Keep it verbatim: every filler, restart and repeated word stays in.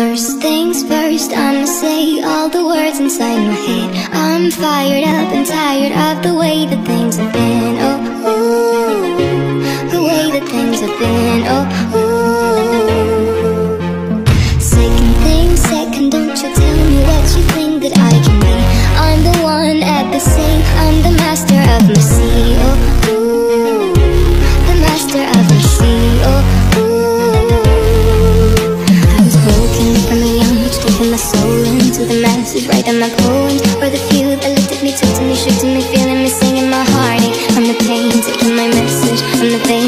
First things first, I'ma say all the words inside my head. I'm fired up and tired of the way that things have been. Oh, ooh, the way that things have been. Oh, ooh. Second thing second, don't you tell me what you think that I can be. I'm the one at the same, I'm the master of my sea. Oh, ooh, the master of my sea. Oh, my soul into the masses, writing my poems for the few that looked at me, took to me, shook to me, feeling me, singing my heartache. I'm the pain, taking my message from the veil.